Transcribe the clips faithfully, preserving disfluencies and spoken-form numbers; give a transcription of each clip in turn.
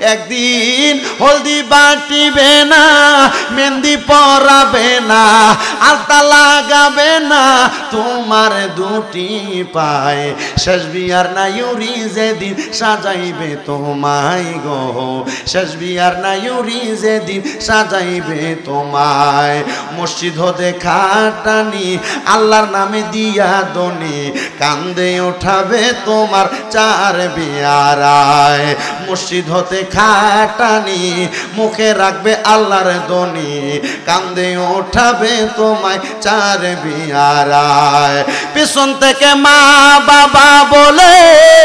একদিন হলদি বাটিবে না, মেহেন্দি পরাবে না, আলতা লাগাবে না তোমার দুটি পায়ে। শেষ বিয়ার নায়ুরি যেদিন সাজাইবে তোমায় গো, শেষ বিয়ার নায়ুরি যেদিন সাজাইবে তোমায়। মসজিদ হতে খাটানি আল্লাহর নামে দিয়া দনি, কান্দে ওঠাবে তোমার চার বিয়ারায়। মসজিদ হতে খাটানি মুখে রাখবে আল্লাহর দনি, কান্দে ওঠাবে তোমায় চার বিয়ারায়। পিছন থেকে মা বাবা বলে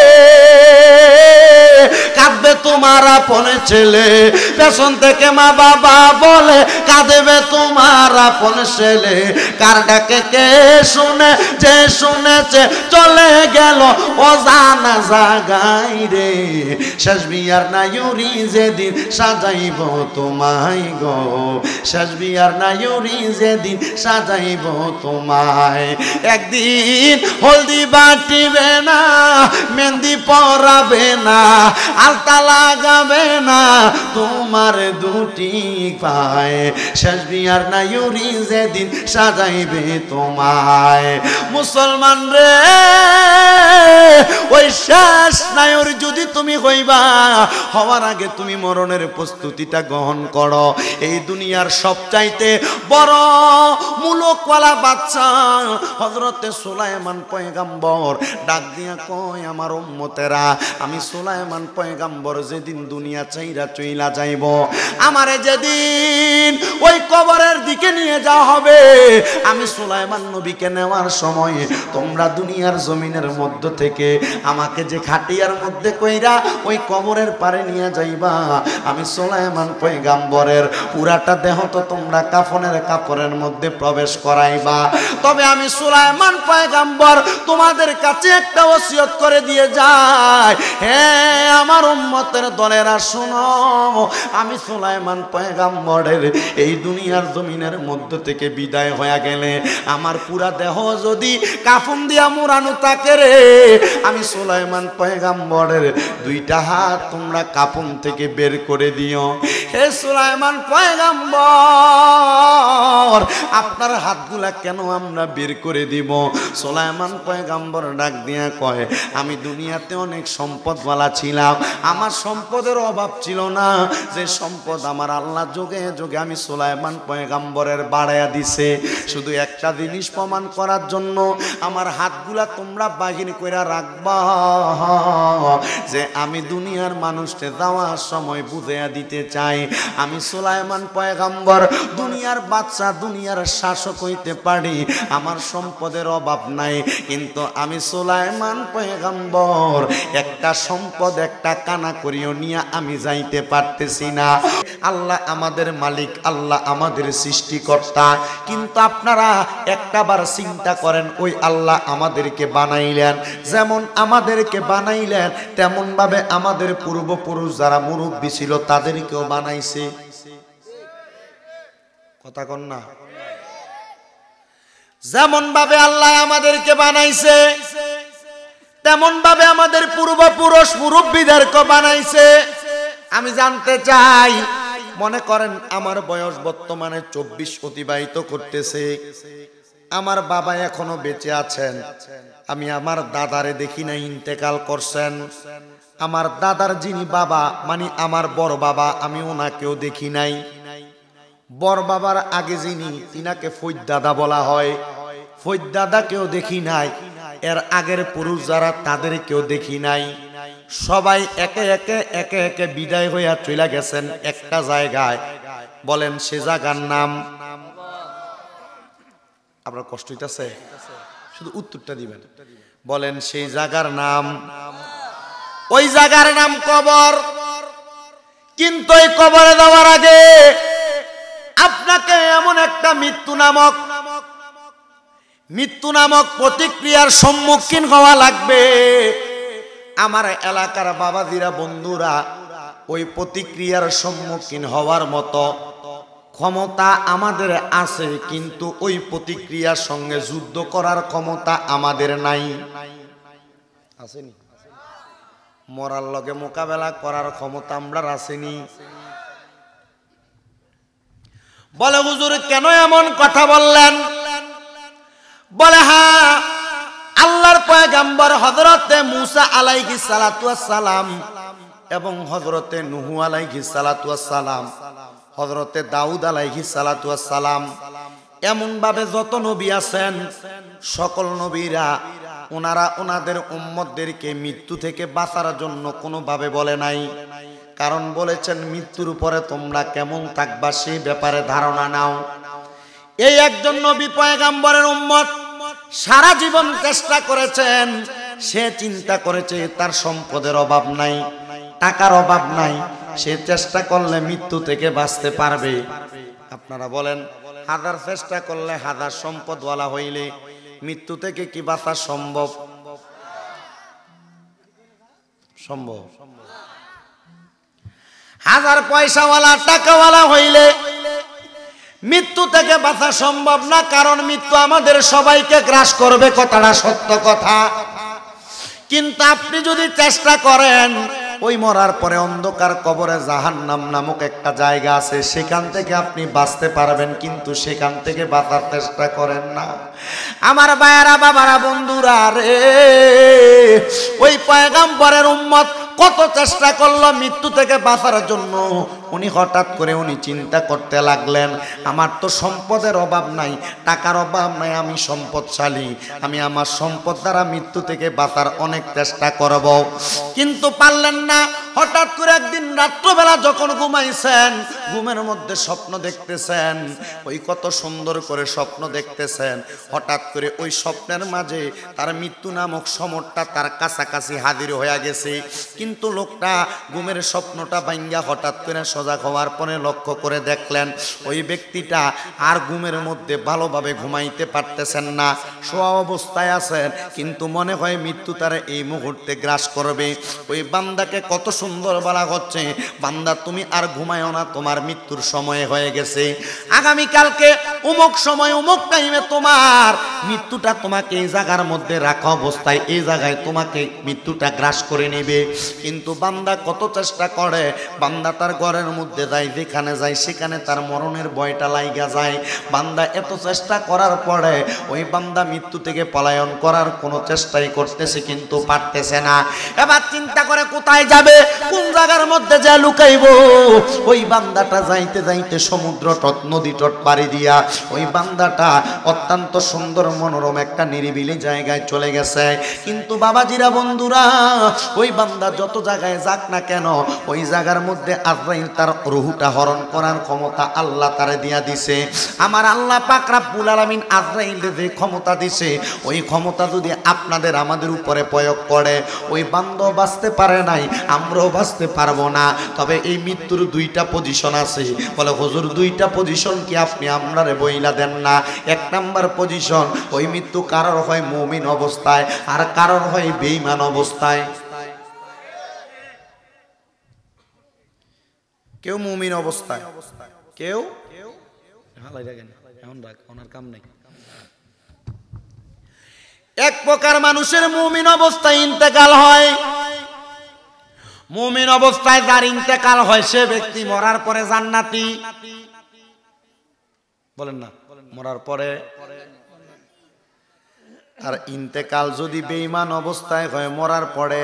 কাঁদবে তোমার আপন ছেলে, পেছন থেকে মা বাবা বলে কাঁদবে তোমার আপন ছেলে। কার ডাকে কে শুনে, যে শুনেছে চলে গেল অজানা জাগায় রে। শেষ বিয়ার নায়ুরি যেদিন সাজাইব তোমায় গো, শেষ বিয়ার নায়ুরি যেদিন সাজাইব তোমায়। একদিন হলদি বাটিবে না, মেহেন্দি পরাবে না, আলতা লাগাবে না তোমার দুটি পায়ে। শেষ বিয়ার নায়ুরি যেদিন সাজাইবে তোমায়। মুসলমান রে, ওই শেষ নায়ুরি যদি তুমি হইবা, হওয়ার আগে তুমি মরণের প্রস্তুতিটা গ্রহণ করো। এই দুনিয়ার সবচাইতে বড় মুলকওয়ালা বাচ্চা হযরতে সুলাইমান পয়গম্বর ডাক দিয়া কয়, আমার উম্মতেরা, আমি সুলাইমান পয়গম্বর যেদিন দুনিয়া চাইরা চইলা যাইব, আমারে যেদিন ওই কবরের দিকে নিয়ে যাওয়া হবে, আমি সুলাইমান নবীকে নেওয়ার সময় তোমরা দুনিয়ার জমিনের মধ্য থেকে আমাকে যে খাটিয়ার মধ্যে কইরা ওই কবরের পারে নিয়ে যাইবা, আমি সুলাইমান পয়গম্বরের পুরাটা দেহ তো তোমরা কাফনের কাপড়ের মধ্যে প্রবেশ করাইবা। তবে আমি সুলাইমান পয়গম্বর তোমাদের কাছে একটা ওসিয়ত করে দিয়ে যায়, হ্যাঁ আমার উম্মতের দলেরা শোনো, আমি সুলাইমান পয়গম্বরের এই দুনিয়ার জমিনের মধ্য থেকে বিদায় হয়ে গেলে আমার পুরা দেহ যদি কাফন দিয়া মুড়ানো থাকে রে, আমি সুলাইমান পয়গম্বরের দুইটা হাত তোমরা কাফন থেকে বের করে দিও। হে সুলাইমান পয়গম্বর, আপনার হাতগুলা কেন আমরা বের করে দিব? সুলাইমান পয়গম্বর ডাক দিয়া কয়, আমি দুনিয়াতে অনেক সম্পদওয়ালা ছিলাম, আমার সম্পদের অভাব ছিল না, যে সম্পদ আমার আল্লাহ যোগে যোগে আমি সুলাইমান পয়গম্বরের বাড়াইয়া দিছে। শুধু একটা জিনিস প্রমাণ করার জন্য আমার হাতগুলা তোমরা বাহির করে রাখবা, যে আমি দুনিয়ার মানুষকে যাওয়ার সময় বুঝাইয়া দিতে চাই, আমি সুলাইমান পয়গম্বর দুনিয়ার বাদশা, দুনিয়ার শাসক হইতে পারি, আমার সম্পদের অভাব নাই, কিন্তু আমি সুলাইমান পয়গম্বর একটা সম্পদ একটা কানা করিও নিয়ে আমি যাইতে পারতেছি না। আল্লাহ আমাদের মালিক, আল্লাহ আমাদের সৃষ্টিকর্তা, কিন্তু আপনারা একটাবার চিন্তা করেন, ওই আল্লাহ আমাদেরকে বানাইলেন, যেমন আমাদেরকে বানাইলেন তেমন ভাবে আমাদের পূর্বপুরুষ যারা মুরব্বী ছিল তাদেরকেও বানাইছে। কথা কন না? যেমন ভাবে আল্লাহ আমাদেরকে বানাইছে তেমন ভাবে আমাদের পূর্বপুরুষ মুরব্বীদেরকে বানাইছে। আমি জানতে চাই, মনে করেন আমার বয়স বর্তমানে চব্বিশ অতিবাহিত করতেছে, আমার বাবা এখনো বেঁচে আছেন, আমি আমার দাদারে দেখি না, ইন্তেকাল করছেন। আমার দাদার যিনি বাবা মানে আমার বড় বাবা, আমি ওনাকেও দেখি নাই। বড় বাবার আগে যিনি, তিনাকে ফৈদ দাদা বলা হয়, ফৈদ দাদাকেও দেখি নাই। এর আগের পুরুষ যারা তাদেরকেও দেখি নাই। সবাই একে একে একে একে বিদায় হইয়া চলে গেছেন একটা জায়গায়। বলেন সে জায়গার নাম? আপনার কষ্ট হইতেছে? শুধু উত্তরটা দিবেন। বলেন সেই জায়গার নাম? ওই জায়গার নাম কবর। কিন্তু এই কবরে যাওয়ার আগে আপনাকে এমন একটা মৃত্যু নামক মৃত্যু নামক প্রতিক্রিয়ার সম্মুখীন হওয়া লাগবে। আমার এলাকার বাবাজিরা, বন্ধুরা, ওই প্রতিক্রিয়ার সম্মুখীন হওয়ার মতো ক্ষমতা আমাদের আছে, কিন্তু ওই প্রতিক্রিয়ার সঙ্গে যুদ্ধ করার ক্ষমতা আমাদের নাই। আসেনি? মরার লগে মোকাবেলা করার ক্ষমতা আমরা রাসেনি। বলে হুজুর কেন এমন কথা বললেন? বলে হ্যাঁ, আল্লাহর পয়গম্বর হযরতে মূসা আলাইহিস সালাতু ওয়াস সালাম এবং হযরতে নূহ আলাইহিস সালাতু ওয়াস সালাম, হযরতে দাউদ আলাইহিস সালাতু ওয়াস সালাম, এমন ভাবে যত নবী আছেন সকল নবীরা ওনারা ওনাদের উম্মতদেরকে মৃত্যু থেকে বাঁচার জন্য কোনোভাবে বলে নাই। কারণ বলেছেন মৃত্যুর পরে তোমরা কেমন থাকবা সেই ব্যাপারে ধারণা নাও। এই একজন নবী পয়গম্বরের উম্মত সারা জীবন চেষ্টা করেছেন, সে চিন্তা করেছে তার সম্পদের অভাব নাই, টাকার অভাব নাই, সে চেষ্টা করলে মৃত্যু থেকে বাঁচতে পারবে। আপনারা বলেন হাজার চেষ্টা করলে হাজার সম্পদওয়ালা হইলে মৃত্যু থেকে কি বাঁচা সম্ভব? সম্ভব। হাজার পয়সাওয়ালা টাকাওয়ালা হইলে মৃত্যু থেকে বাঁচা সম্ভব না, কারণ মৃত্যু আমাদের সবাইকে গ্রাস করবে, কথাটা সত্য কথা। কিন্তু আপনি যদি চেষ্টা করেন, ওই মরার পরে অন্ধকার কবরে জাহান্নাম নামক একটা জায়গা আছে, সেখান থেকে আপনি বাঁচতে পারবেন, কিন্তু সেখান থেকে বাঁচার চেষ্টা করেন না। আমার ভাইয়েরা, বাবারা, বন্ধুরা রে, ওই পয়গম্বরের উম্মত কত চেষ্টা করলো মৃত্যু থেকে বাঁচার জন্য। উনি হঠাৎ করে উনি চিন্তা করতে লাগলেন, আমার তো সম্পদের অভাব নাই, টাকার অভাব নাই, আমি সম্পদশালী, আমি আমার সম্পদ দ্বারা মৃত্যু থেকে বাঁচার অনেক চেষ্টা করব, কিন্তু পারলেন না। হঠাৎ করে একদিন রাত্রবেলা যখন ঘুমাইছেন, ঘুমের মধ্যে স্বপ্ন দেখতেছেন, ওই কত সুন্দর করে স্বপ্ন দেখতেছেন। হঠাৎ করে ওই স্বপ্নের মাঝে তার মৃত্যু নামক সমরটা তার কাছাকাছি হাজির হয়ে গেছে। কিন্তু লোকটা ঘুমের স্বপ্নটা ভাঙ্গা হঠাৎ করে সজাগ হওয়ার পরে লক্ষ্য করে দেখলেন ওই ব্যক্তিটা আর ঘুমের মধ্যে ভালোভাবে ঘুমাইতে পারতেছেন না, শোয়া অবস্থায় আছেন, কিন্তু মনে হয় মৃত্যু তার এই মুহূর্তে গ্রাস করবে। ওই বান্দাকে কত সুন্দর বলা হচ্ছে, বান্দা তুমি আর ঘুমায়ও না, তোমার মৃত্যুর সময় হয়ে গেছে, আগামীকালকে অমুক সময় অমুক টাইমে তোমার মৃত্যুটা তোমাকে এই জায়গার মধ্যে রাখা অবস্থায় এই জায়গায় তোমাকে মৃত্যুটা গ্রাস করে নেবে। কিন্তু বান্দা কত চেষ্টা করে, বান্দা তার ঘরের মধ্যে যায়, যেখানে যায় সেখানে তার মরণের ভয়টা লাইগা যায়। বান্দা এত চেষ্টা করার পরে ওই বান্দা মৃত্যু থেকে পলায়ন করার কোনো চেষ্টাই করতেছে, কিন্তু পারতেছে না। এবার চিন্তা করে কোথায় যাবে, কোন জায়গার মধ্যে যা লুকাইব। ওই বান্দাটা যাইতে যাইতে সমুদ্র তট, নদী তট পাড়ি দিয়া ওই বান্দাটা অত্যন্ত সুন্দর মনোরম একটা নিরিবিলি জায়গায় চলে গেছে। কিন্তু বাবাজিরা, বন্ধুরা, ওই বান্দা যত জায়গায় যাক না কেন, ওই জায়গার মধ্যে আজরাইল তার রুহুটা হরণ করার ক্ষমতা আল্লাহ তারে দিয়া দিছে। আমার আল্লাহ পাক রব্বুল আলামিন আজরাইলের যে ক্ষমতা দিছে, ওই ক্ষমতা যদি আপনাদের আমাদের উপরে প্রয়োগ করে, ওই বান্দা বাঁচতে পারে নাই, আমরাও বাঁচতে পারবো না। তবে এই মৃত্যুর দুইটা পজিশন আছে। বলে হুজুর দুইটা পজিশন কি আপনি আমরারে বইলা দেন না? এক নাম্বার পজিশন, ওই মৃত্যু কারোর হয় মুমিন অবস্থায় আর কারোর হয় বেঈমান অবস্থায়। কেউ মুমিন অবস্থায়, কেউ কাম নাই। এক প্রকার মানুষের মুমিন অবস্থায় ইন্তেকাল হয়। মুমিন অবস্থায় যার ইন্তেকাল হয় সে ব্যক্তি মরার পরে জান্নাতি। বলেন না, মরার পরে। আর ইন্তেকাল যদি বেঈমান অবস্থায় হয়, মরার পরে।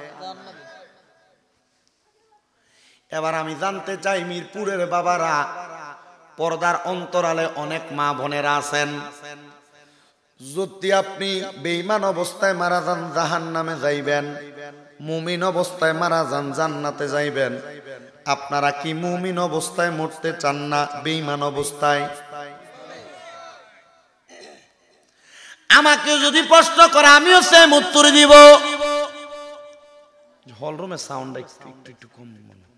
এবার আমি জানতে চাই, মিরপুরের বাবারা, পর্দার অন্তরালে অনেক মা বোনেরা আছেন, যদি আপনি বেঈমান অবস্থায় মারা যান জাহান্নামে যাইবেন, মুমিন অবস্থায় মারা যান জান্নাতে যাইবেন। আপনারা কি মুমিন অবস্থায় মরতে চান না বেঈমান অবস্থায়? আমাকে যদি প্রশ্ন করে আমিও সেম উত্তর দিব। হলরুমে সাউন্ড একটু একটু কম।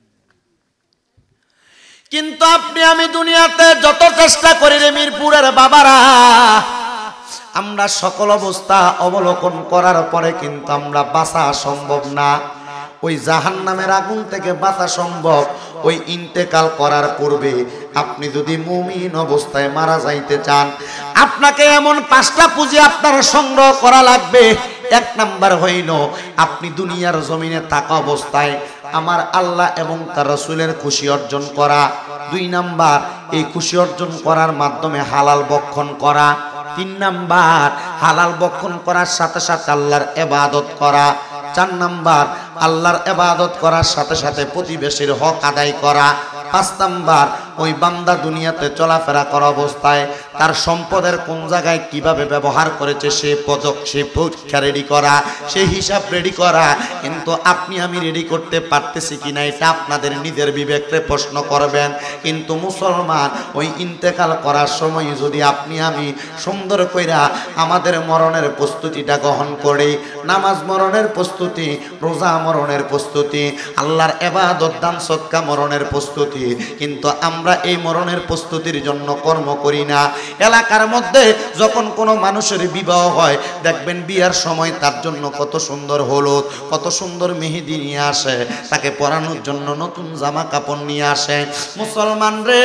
কিন্তু আপনি আমি দুনিয়াতে যত চেষ্টা করি রে মিরপুরের বাবারা, আমরা সকল অবস্থা অবলোকন করার পরে কিন্তু আমরা বাঁচা সম্ভব না। ওই জাহান্নামের আগুন থেকে বাঁচা সম্ভব ওই ইন্তেকাল করার পূর্বে। আপনি যদি মুমিন অবস্থায় মারা যাইতে চান, আপনাকে এমন পাঁচটা পুঁজি আপনার সংগ্রহ করা লাগবে। এক নাম্বার হইল আপনি দুনিয়ার জমিনে থাকা অবস্থায় আমার আল্লাহ এবং তার রাসূলের খুশি অর্জন করা। দুই নাম্বার এই খুশি অর্জন করার মাধ্যমে হালাল ভক্ষণ করা। তিন নাম্বার হালাল ভক্ষণ করার সাথে সাথে আল্লাহর ইবাদত করা। চার নাম্বার আল্লাহর ইবাদত করার সাথে সাথে প্রতিবেশীর হক আদায় করা। পাঁচ নাম্বার ওই বান্দা দুনিয়াতে চলাফেরা করা অবস্থায় তার সম্পদের কোন জায়গায় কিভাবে ব্যবহার করেছে সে পদক সে পরীক্ষা রেডি করা, সে হিসাব রেডি করা। কিন্তু আপনি আমি রেডি করতে পারতেছি কিনা এটা আপনাদের নিজের বিবেককে প্রশ্ন করবেন। কিন্তু মুসলমান ওই ইন্তেকাল করার সময় যদি আপনি আমি সুন্দর কইরা আমাদের মরণের প্রস্তুতিটা গ্রহণ করি, নামাজ মরণের প্রস্তুতি, রোজা মরণের প্রস্তুতি, আল্লাহর ইবাদত দান সদকা মরণের প্রস্তুতি, কিন্তু আমরা এই মরণের প্রস্তুতির জন্য কর্ম করি না। এলাকার মধ্যে যখন কোনো মানুষের বিবাহ হয় দেখবেন বিয়ার সময় তার জন্য কত সুন্দর হলুদ, কত সুন্দর মেহেদি নিয়ে আসে, তাকে পরানোর জন্য নতুন জামা কাপড় নিয়ে আসে। মুসলমান রে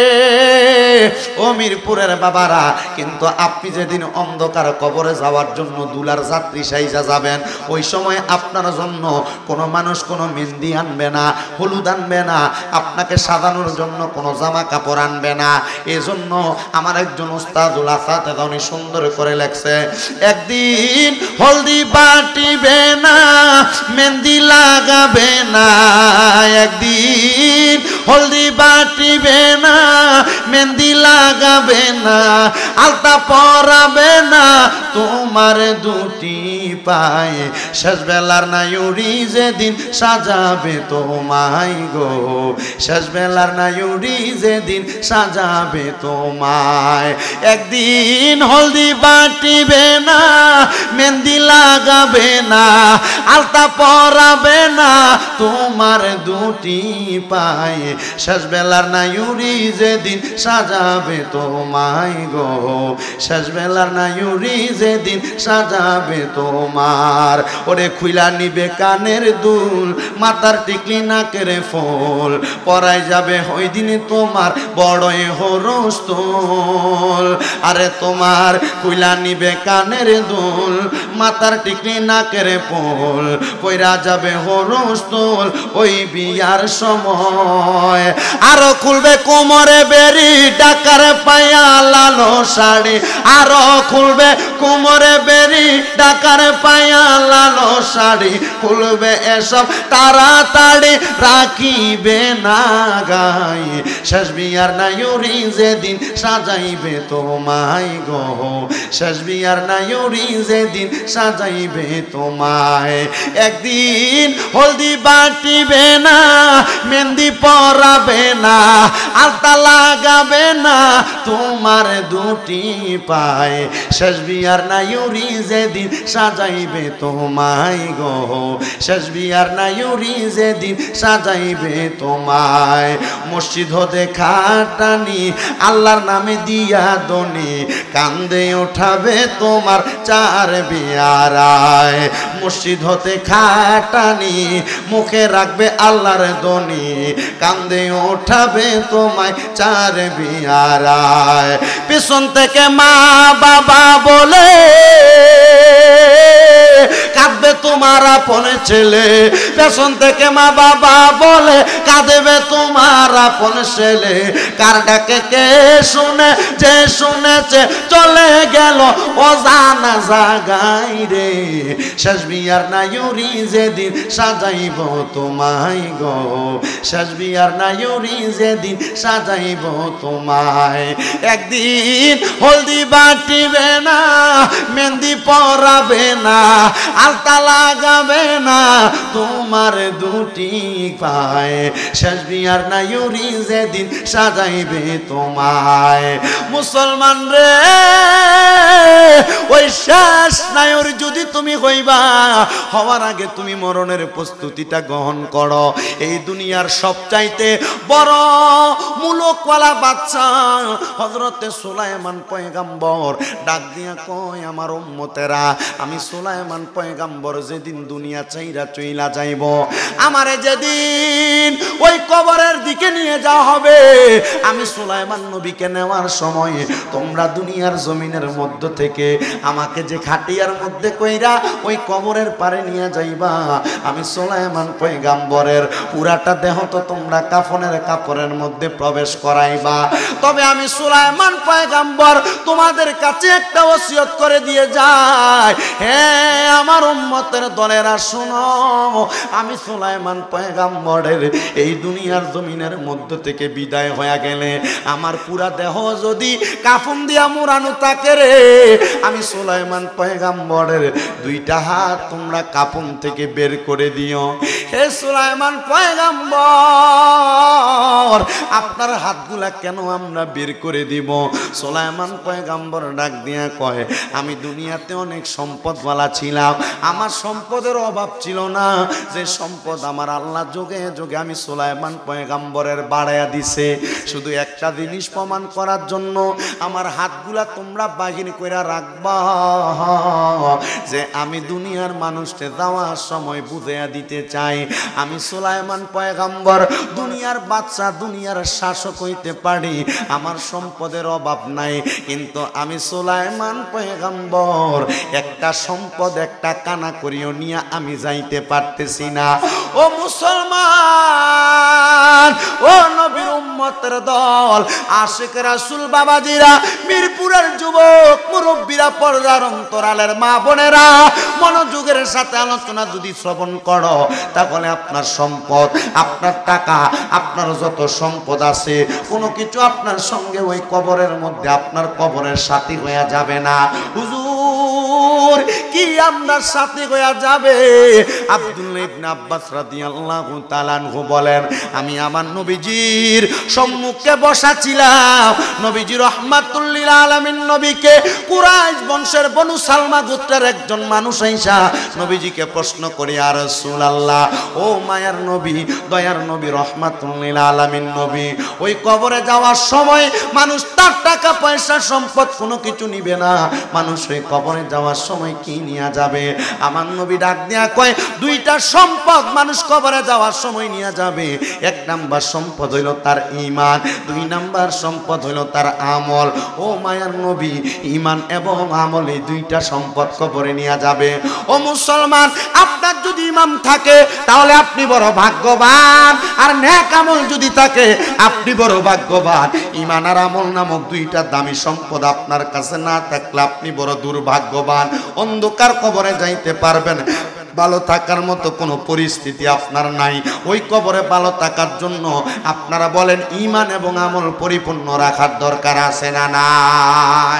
ও মিরপুরের বাবারা, কিন্তু আপনি যেদিন অন্ধকার কবরে যাওয়ার জন্য দুলার যাত্রী সাইজা যাবেন ওই সময় আপনার জন্য কোনো মানুষ কোনো মেহেদি আনবে না, হলুদ আনবে না, আপনাকে সাজানোর জন্য কোনো জামা কাপড় আনবে না। এজন্য আমার একজন উস্তাদুল আসাতে উনি সুন্দর করে লেখছে, একদিন হলদি বাটিবে না, মেহেদি লাগাবে না, একদিন হলদি বাটিবে না, মেহেদি লাগাবে না, আলতা পরাবে না তোমার দুটি পায়ে, শেষ বেলার নাইউরি যেদিন সাজাবে তোমায় গো, শেষ বেলার নাইউরি যেদিন সাজাবে তোমায়। একদিন হলদি বাটিবে না, মেহেদি লাগাবে না, আলতা পরাবে না তোমার দুটি পায়ে, শেষ বেলার নাইউরি যেদিন সাজাবে তোমায় গো, শেষ বেলার নাইউরি যেদিন সাজাবে তোমার। ওরে খুইলা নিবে কানের দুল, মাথার টিকলি নাকের ফুল, পরাই যাবে ওই দিন তোমার বড়ই হরস্তল। আরে তোমার খুইলা নিবে কানের দুল, মাথার টিকলি নাকের ফুল, পয়রা যাবে হরস্তল ওই বিয়ার সময়। আরো খুলবে কোমরে বেরি, ডাকার পায়া লালো শাড়ি, আরো খুলবে কোমরে বেরি, ডাকার পায়া লালো শাড়ি, খুলবে এসব তাড়াতাড়ি রাখিবে না গায়ে, শেষ বিয়ার নাইউরি যেদিন সাজাইবে তোমায় গো, শেষ বিয়ার নাইউরি যেদিন সাজাইবে তোমায়। একদিন হলদি বাটিবে না, মেহেদি পরাবে না, আলতা লাগাবে না তোমার দুটি পায়ে, শেষ বিয়ার নাইউরি যেদিন সাজাইবে তোমায় গো, শেষ বিয়ার নাইউরি যেদিন সাজাইবে তোমায়। মসজিদ হতে খাটানি আল্লাহর নামে দিয়া দনি, কান্দে ওঠাবে তোমার চার বিয়ারায়। মসজিদ হতে খাটানি মুখে রাখবে আল্লাহর দনি, কান্দে ওঠাবে তোমায় চার বিয়ারায়। পিছন থেকে মা বাবা বলে কাঁদবে তোমার আপন ছেলে, পেছন থেকে মা বাবা বলে কাঁদবে তোমার আপন ছেলে। কার ডাকে কে শুনে, যে শুনেছে চলে গেল অজানা জাগায় রে, শেষ বিয়ার নাইউরি যেদিন সাজাইব তোমায় গো, শেষ বিয়ার নাইউরি যেদিন সাজাইব তোমায়। একদিন হলদি বাটিবে না, মেহেদি পরাবে না, আলতা লাগাবে না তোমার দুটি পায়ে, শেষ বিয়ার নাইউরি যেদিন সাজাইবে তোমায়। মুসলমান রে ওই শেষ নাইউরি যদি তুমি হইবা, হওয়ার আগে তুমি মরণের প্রস্তুতিটা গ্রহণ করো। এই দুনিয়ার সবচাইতে বড় মুলকওয়ালা বাচ্চা হযরতে সুলাইমান পয়গম্বর ডাক দিয়া কয়, আমার উম্মতেরা আমি সুলাইমান পয়গম্বর যেদিন দুনিয়া চাইরা চইলা যাইব, আমারে যেদিন ওই কবরের দিকে নিয়ে যাওয়া হবে। আমি সুলাইমান নবীকে নেওয়ার সময় তোমরা দুনিয়ার জমিনের মধ্য থেকে আমাকে যে খাটিয়ার মধ্যে কইরা ওই কবরের পারে নিয়ে যাইবা, আমি সুলাইমান পয়গাম্বরের পুরাটা দেহ তো তোমরা কাফনের কাপড়ের মধ্যে প্রবেশ করাইবা। তবে আমি সুলাইমান পয়গাম্বর তোমাদের কাছে একটা ওসিয়ত করে দিয়ে যায়, হ্যাঁ আমার উম্মতের দলেরা শোনো, আমি সুলাইমান পয়গাম্বরের এই দুনিয়ার জমিনের মধ্য থেকে বিদায় হয়ে গেলে আমার পুরা দেহ যদি কাফন দিয়া মোড়ানো থাকে রে, আমি সুলাইমান পয়গাম্বরের দুইটা হাত তোমরা কাফন থেকে বের করে দিও। হে সুলাইমান পয়গাম্বর, আপনার হাতগুলা কেন আমরা বের করে দিব? সুলাইমান পয়গাম্বর ডাক দিয়া কয়, আমি দুনিয়াতে অনেক সম্পদওয়ালা ছিলাম, আমার সম্পদের অভাব ছিল না, যে সম্পদ আমার আল্লাহ যোগে যোগে আমি সুলাইমান পয়গাম্বরের বাড়াইয়া দিছে। শুধু একটা জিনিস প্রমাণ করার জন্য আমার হাতগুলা তোমরা বাহির করে রাখবা, যে আমি দুনিয়ার মানুষকে যাওয়ার সময় বুঝাইয়া দিতে চাই আমি সুলাইমান পয়গাম্বর দুনিয়ার বাদশা, দুনিয়ার শাসক হইতে পারি, আমার সম্পদের অভাব নাই, কিন্তু আমি সুলাইমান পয়গাম্বর একটা সম্পদ একটা কানা করিও নিয়ে আমি যাইতে পারতেছি না। ও মুসলমান, ও নবীর উম্মতের দল, আশিক রাসূল বাবাজিরা, মিরপুরের যুবক মুরব্বীরা, পর্দার অন্তরালের মা বোনেরা, মনোযোগের সাথে আলোচনা যদি শ্রবণ করো তাহলে আপনার সম্পদ, আপনার টাকা, আপনার যত সম্পদ আছে কোনো কিছু আপনার সঙ্গে ওই কবরের মধ্যে আপনার কবরের সাথী হয়ে যাবে না। হুজুর কি আপনার সাথী হয়ে যাবে? আব্দুল্লাহ ইবনে আব্বাস রাদিয়াল্লাহু তাআলা আনহু বলেন, আমি আমার নবীজির সম্মুখে বসা ছিলাম, নবীজি রাহমাতুল লিল আলামিন নবীকে কুরাইশ বংশের বনু সালমা গোত্রের একজন মানুষ আইসা নবীজিকে প্রশ্ন করে, ইয়া রাসূলুল্লাহ, ও মায়ার নবী, দয়ার নবী, রাহমাতুল লিল আলামিন নবী, ওই কবরে যাওয়ার সময় মানুষ তার টাকা পয়সা সম্পদ কোনো কিছু নিবে না, মানুষ ওই কবরে যাওয়ার সময় কি নিয়ে যাবে? আমার নবী ডাক দিয়া কয়, দুইটা সম্পদ মানুষ কবরে যাওয়ার সময় নিয়ে যাবে। এক নাম্বার সম্পদ হইল তার ঈমান, দুই নাম্বার সম্পদ হইল তার আমল। ও মায়ার নবী, ঈমান এবং আমল এই দুইটা সম্পদ কবরে নিয়ে যাবে। ও মুসলমান, আপনার যদি ঈমান থাকে তাহলে আপনি বড় ভাগ্যবান, আর নেক আমল যদি থাকে আপনি বড় ভাগ্যবান। ঈমান আর আমল নামক দুইটা দামি সম্পদ আপনার কাছে না থাকলে আপনি বড় দুর্ভাগ্যবান। অন্ধকার কবরে যাইতে পারবেন, ভালো থাকার মতো কোনো পরিস্থিতি আপনার নাই। ওই কবরে ভালো থাকার জন্য আপনারা বলেন ঈমান এবং আমল পরিপূর্ণ রাখার দরকার আছে না নাই?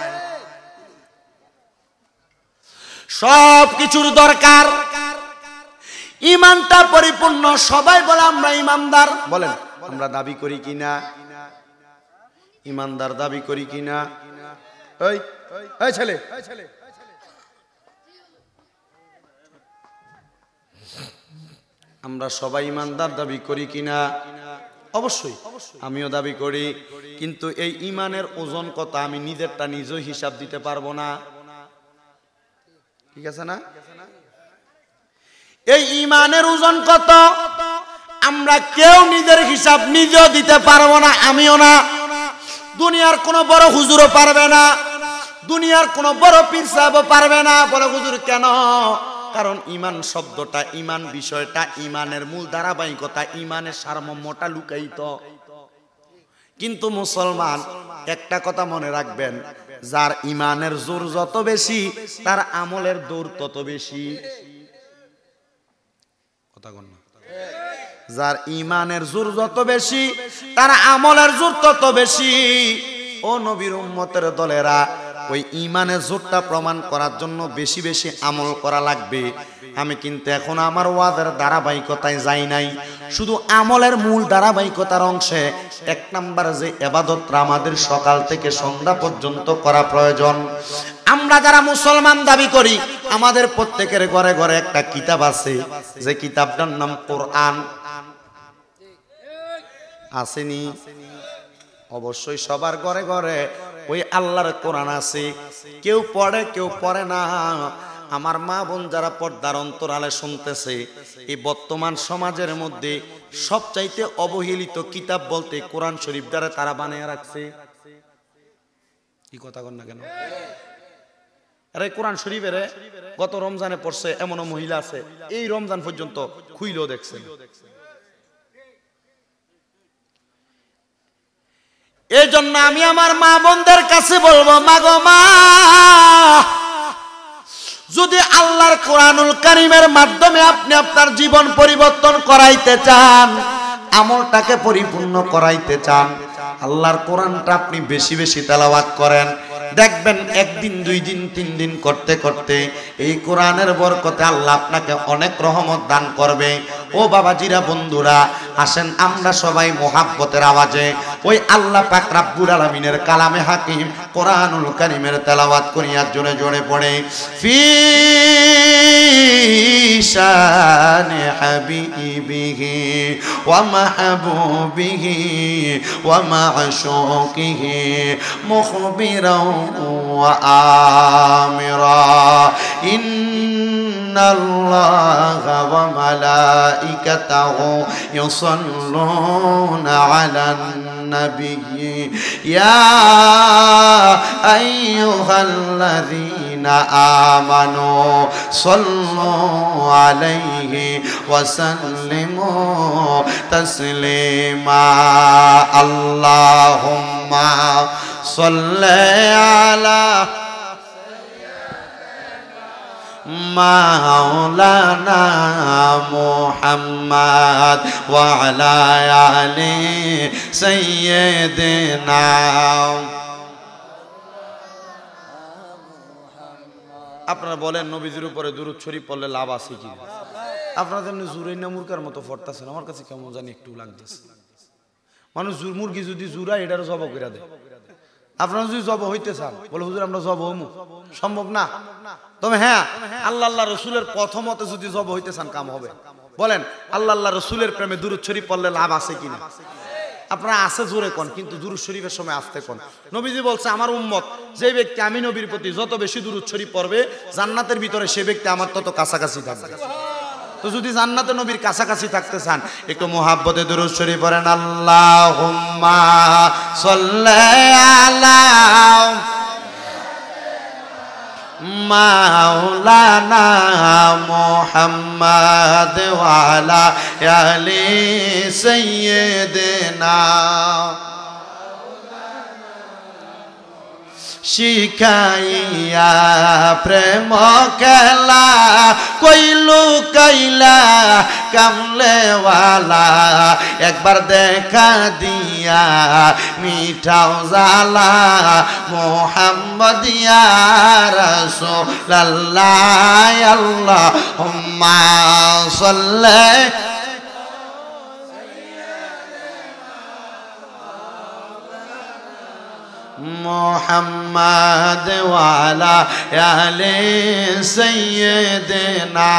সব কিছুর দরকার, ঈমানটা পরিপূর্ণ। সবাই বলে আমরা ঈমানদার, বলেন আমরা দাবি করি কিনা? ঈমানদার দাবি করি কিনা? এই এই ছেলে, আমরা সবাই ঈমানদার দাবি করি কিনা? অবশ্যই আমিও দাবি করি, কিন্তু এই ঈমানের ওজন কত আমি নিজেরটা নিজেই হিসাব দিতে পারবো না, ঠিক আছে না? এই ঈমানের ওজন কত আমরা কেউ নিজের হিসাব নিজেও দিতে পারবো না, আমিও না, দুনিয়ার কোনো বড় হুজুরও পারবে না, দুনিয়ার কোনো বড় পীর সাহেবও পারবে না। বড় হুজুর কেন? কারণ ঈমান শব্দটা, ঈমান বিষয়টা, ঈমানের মূল ধারাবাহিকতা, ঈমানের সারমর্মটা লুকায়িত। কিন্তু মুসলমান একটা কথা মনে রাখবেন, যার ঈমানের জোর যত বেশি তার আমলের দৌড় তত বেশি। কথা বল না? যার ঈমানের জোর যত বেশি তার আমলের জোর তত বেশি। ও নবীর উম্মতের দলেরা, ওই ঈমানের জোরটা প্রমাণ করার জন্য বেশি বেশি আমল করা লাগবে। আমি কিন্তু এখন আমার ওয়াজের ধারাবাহিকতায় যাই নাই, শুধু আমলের মূল ধারাবাহিকতার অংশে এক নাম্বার যে ইবাদতটা আমাদের সকাল থেকে সন্ধ্যা পর্যন্ত করা প্রয়োজন। আমরা যারা মুসলমান দাবি করি আমাদের প্রত্যেকের ঘরে ঘরে একটা কিতাব আছে, যে কিতাবটার নাম কোরআন। আসেনি? অবশ্যই সবার ঘরে ঘরে ওই আল্লাহর কোরআন আছে। কেউ পড়ে কেউ পড়ে না। আমার মা বোন যারা পর্দার অন্তরালে শুনতেছে, এই বর্তমান সমাজের মধ্যে সবচাইতে অবহেলিত কিতাব বলতে কোরআন শরীফ দ্বারা তারা বানিয়ে রাখছে। কি কথা কন না কেন? আরে কোরআন শরীফের গত রমজানে পড়ছে এমনও মহিলা আছে এই রমজান পর্যন্ত খুইলেও দেখছে। এই জন্য আমি আমার মা বোনদের কাছে বলবো, মা গো মা, যদি আল্লাহর কোরআনুল কারীমের মাধ্যমে আপনি আপনার জীবন পরিবর্তন করাইতে চান, আমলটাকে পরিপূর্ণ করাইতে চান, আল্লাহর কোরআনটা আপনি বেশি বেশি তেলাওয়াত করেন। দেখবেন একদিন দুই দিন তিন দিন করতে করতে এই কোরআনের বরকতে আল্লাহ আপনাকে অনেক রহমত দান করবে। ও বাবাজিরা, বন্ধুরা, আসেন আমরা সবাই মোহাব্বতের আওয়াজে ওই আল্লাহ পাক রব্বুল আলামিনের কালামে হাকিম কোরআনুল কারীমের তেলাওয়াত করিয়া জোরে জোরে পড়ে। ফি শানে হাবিবিহি ওয়া মাহবুবিহি ওয়া মা'শুকিহি মুখবিরাও ওয়া আমিরা ইন্নাল্লাহা ওয়া মালাইকাতাহু ইউসাল্লুনা আলান নাবিয়্যি ইয়া আইয়ুহাল্লাযীনা আমানু সাল্লু আলাইহি ওয়া সাল্লিমু তাসলিমা। আল্লাহুম্মা সাল্লি আলা মাওলানা মুহাম্মদ ওয়া আলা আলি সাইয়্যিদিনা। আপনারা বলেন নবীজির উপরে দুরূদ শরীফ পড়লে লাভ আছে কি? আপনারা যেমনি জুরাই না মুরগার মতো ফরতাছেন, আমার কাছে কেমন জানি একটু লাগতেছে। মানুষ মুরগি যদি জুরাই এটারও জব করে দেয়। আপনারা যদি জব হইতে চান, বলে হুজুর আমরা জব হমু, সম্ভব না। তবে হ্যাঁ, আল্লাহ আল্লাহ রসুলের প্রথমতে যদি জব হইতে চান কাম হবে। বলেন আল্লাহ আল্লাহ রসুলের প্রেমে দুরূদ শরীফ পড়লে লাভ আছে কিনা? আপনারা আছে জোরে কোন, কিন্তু দুরূদ শরীফের সময় আসতে কোন। নবীজি বলছে, আমার উম্মত যে ব্যক্তি আমি নবীর প্রতি যত বেশি দুরূদ শরীফ পড়বে জান্নাতের ভিতরে সে ব্যক্তি আমার তত কাছাকাছি থাকবে। তো যদি জান্নাতে নবীর কাছাকাছি থাকতে চান, একটু মুহাব্বতে দুরূদ শরীফ পড়েন। আল্লাহুম্মা সাল্লি আলা মাওলানা মুহাম্মদ ওয়া আলা আলি সাইয়্যিদিনা। শিখাইয়া প্রেম খেলা কইলু কইলা কামলেওয়ালা, একবার দেখা দিয়া মিঠাও জালা মুহাম্মদ ইয়া রাসূলুল্লাহ। আল্লাহুম্মা সাল্লি মুহাম্মদ ওয়া আলা আলি সাইয়্যিদিনা।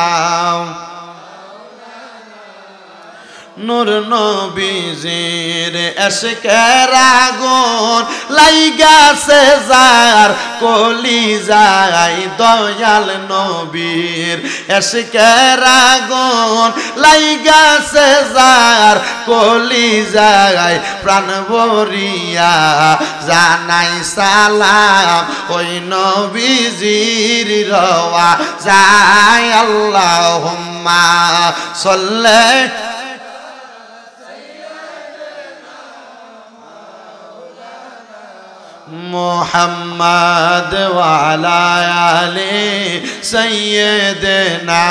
নূর নবীজির এশকের আগুন লাইগাছে যার কলিজায়, দয়াল নবীর এশকের আগুন লাইগাছে যার কলিজায়, প্রাণ ভরিয়া জানাই সালাম ওই নবীজির রওয়া যায়। আল্লাহুম্মা সাল্লি মুহাম্মদ ওয়া আলা আলি সাইয়্যিদিনা।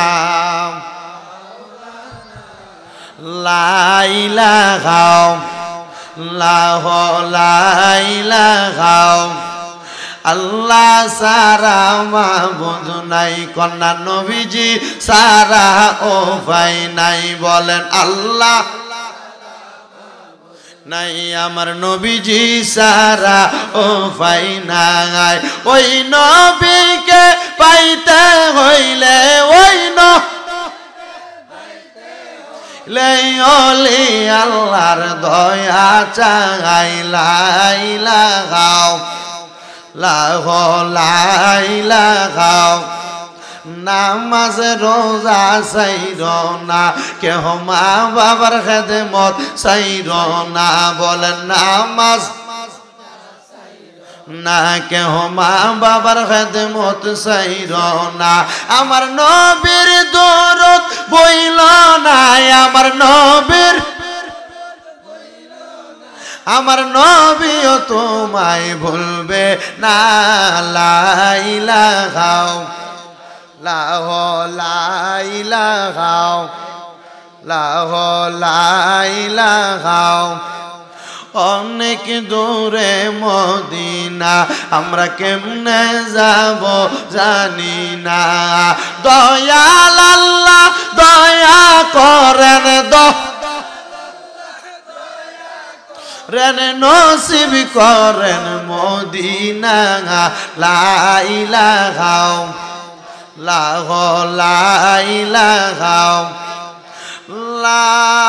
লা ইলাহা ইল্লাল্লাহ লা ইলাহা আল্লাহ সারা মাবুদ নাই, কন্যা নবীজি সারা ও ভাই নাই। বলেন আল্লাহ নাই আমার নবীজি সারা ও ভাই নাই। ওই নবীকে পাইতে হইলে ওই নলি আল্লাহর দয়া চাই। লা ইলাহা ইল্লাল্লাহ লা ইলাহা নামাজ রোজা সাইর না, কেহ মা বাবার খেদমত সাইর না। বলেন নামাজ না, কেহ মা বাবার খেদমত সাইর না। আমার নবীর দরদ বইল না, আমার নবীর আমার নবীও তোমায় ভুলবে না। লা ইলাহা লাহ লাইলাহা লাহ লাইলাহা। অনেক দূরে মদিনা, আমরা কেমনে যাব জানি না। দয়াল আল্লাহ দয়া করেন, রেন নসিব করেন মদিনা। লা ইলাহা লাহ লাইলাহা লা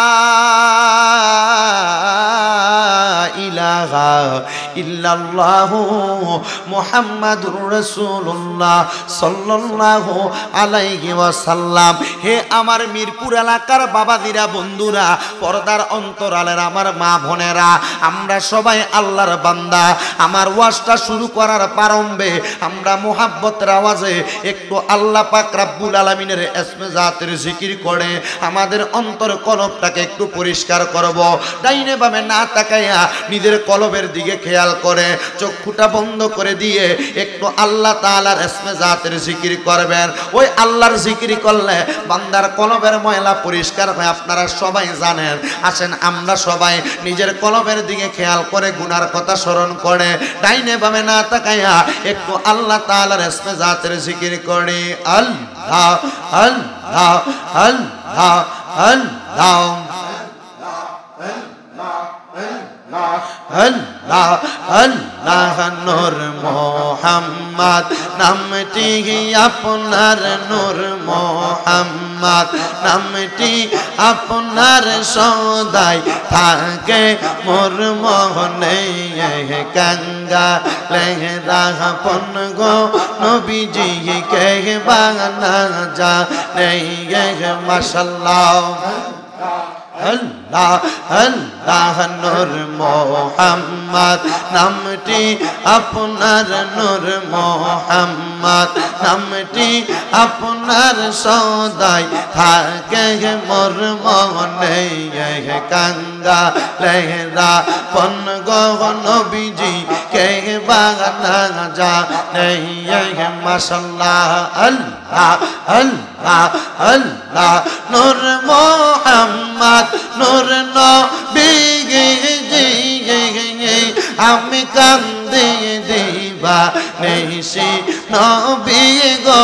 ইলাহা ইল্লাল্লাহু মুহাম্মাদুর রাসূলুল্লাহ সাল্লাল্লাহু আলাইহি ওয়াসাল্লাম। হে আমার মিরপুর এলাকার বাবাদিরা, বন্ধুরা, পর্দার অন্তরালের আমার মা বোনেরা, আমরা সবাই আল্লাহর বান্দা। আমার ওয়াজটা শুরু করার প্রারম্ভে আমরা মুহাব্বতের আওয়াজে একটু আল্লাহ পাক রব্বুল আলামিনের ইসমে জাতের জিকির করে আমাদের অন্তর কলবটাকে একটু পরিষ্কার করব। ডাইনে বামে না তাকাইয়া নিজের কলবের দিকে খেয়াল করে চক্ষুটা বন্ধ করে দিয়ে একটু আল্লাহ তাআলার ইসমে জাতের জিকির করবেন। ওই আল্লাহর জিকির করলে বান্দার কলবের ময়লা পরিষ্কার হয়, আপনারা সবাই জানেন। আসেন আমরা সবাই নিজের কলবের দিকে খেয়াল করে গুনার কথা স্মরণ করে ডাইনে বামে না তাকাইয়া একটু আল্লাহ তাআলার ইসমে জাতের জিকির করি। আল্লাহ আল্লাহ আল্লাহ আল্লাহ আল্লাহ আল্লাহ। নূর মোহাম্মদ নামটি আপনার, নূর মোহাম্মদ নামটি আপনার সদাই থাকে মোর মোহনে। গঙ্গা লেহরা পন গো নবীজি কে বানা যা মাশাআল্লাহ। আল্লাহ আল্লাহ নূর মোহাম্মদ নামটি আপনার, নূর মোহাম্মদ নামটি আপনার সদাই থাকে মোর মনে। গঙ্গা লেহরা পন গো নবীজি কে বানা যা মাশাআল্লাহ। আল্লাহ আল্লাহ আল্লাহ নূর মোহাম্মদ নূর নবী আমি কান্দে দিবা নেশি নবী গো।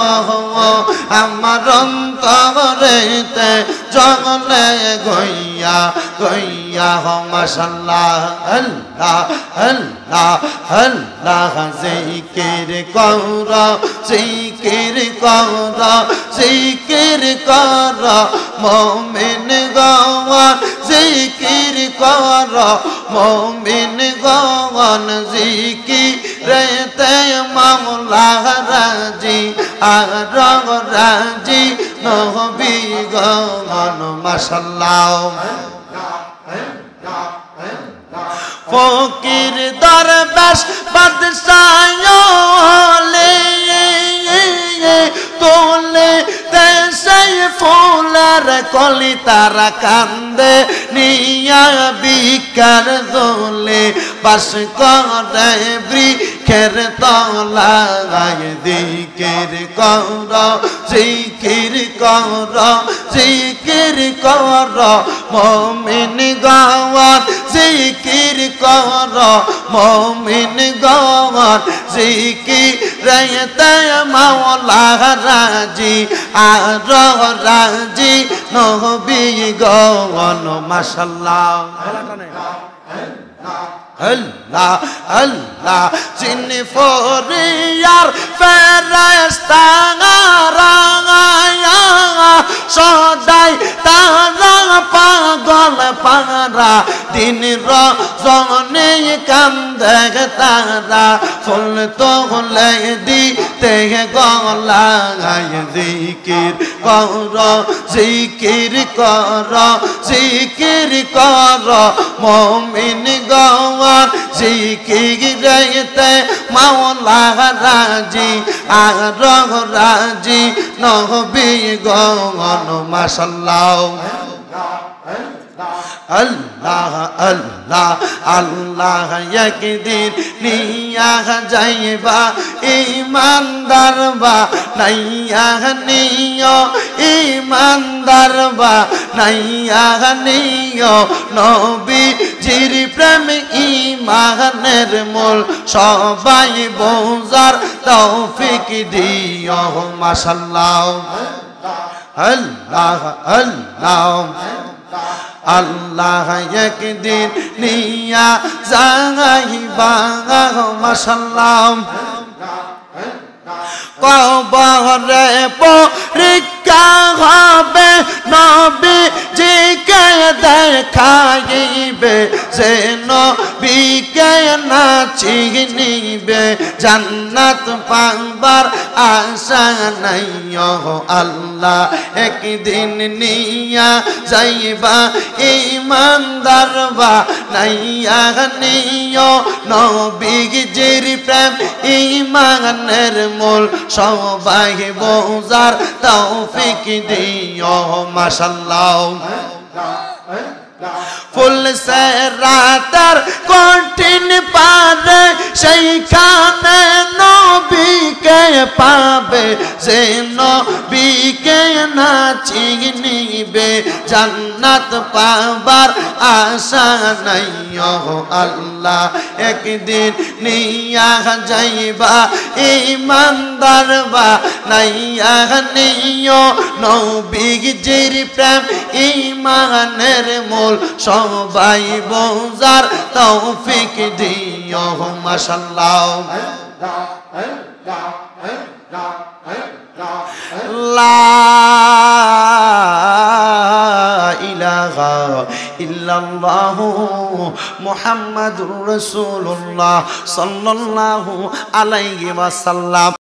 আমার অন্তরেতে জগলে গইয়া গইয়া মাশাআল্লাহ। আল্লাহ আল্লাহ আল্লাহ জিকির কর জিকির কর জিকির কর মুমিন গওয়ান জিকির কর মুমিন গওয়ান জিকিরেতে মাওলা রাজি আর রাজি নবী গওয়ান মাশাআল্লাহ। ফকির দরবেশ বাদশাহ তোলে দেশে ফুলের কলি তারা কান্দে নিয়া বিকার দোলে বাস করে বৃক্ষের তলায়। দিকির কর জিকির কর জিকির কর মুমিন গওয়ান জিকির কর মুমিন গওয়ান জিকিরেতে মাওলা রাজি আর রাজি নবী গওয়ান মাশাআল্লাহ। আল্লাহ আল্লাহ চিনি ফরিয়ার ফেরেশতা রাঙায়া সদাই তারা পাগল পারা দিন রজনী কান্দে তারা ফুল তোলে দিতে গলায় জিকির কর জিকির কর জিকির কর মুমিন গওয়ার জিকিরেতে মাওলা রাজি আর রাজি নবী গণ মাশাআল্লাহ আল্লাহ আল্লাহ আল্লাহ একদিন নিয়া যাইবা ইমানদার বা নাইয়া নিও ইমানদার বা নাইয়া নিও নবীজির প্রেম ইমানের মূল সবাই বোঝার তৌফিক দিও মাশাআল্লাহ আল্লাহ আল্লাহ আল্লাহ একদিন নিয়া যাইবা মাশাআল্লাহ কবরে পরীক্ষা হবে নবীজিকে দেখাইবে যে নবীকে না চিনিবে জান্নাত পাবার আশা নাই ও আল্লাহ একদিন নিয়া যাইবা ইমানদার বা নাইয়া নিও নবীজির প্রেম ইমানের মূল সবাই বোঝার তৌফিক দিও মাশাআল্লাহ ফুল সে রাতার কঠিন পারে সেইখানে নবীকে পাবে যে নবীকে না চিনিবে জান্নাত পাবার আশা নাই ও আল্লাহ একদিন নিয়া যাইবা ইমানদার বা নাইয়া নিও নবীজির প্রেম ইমানের মূল সবাই বোঝার তৌফিক দিও মাশাআল্লাহ লা ইলাহা ইল্লাল্লাহু মুহাম্মাদুর রাসূলুল্লাহ সাল্লাল্লাহু আলাইহি ওয়াসাল্লাম।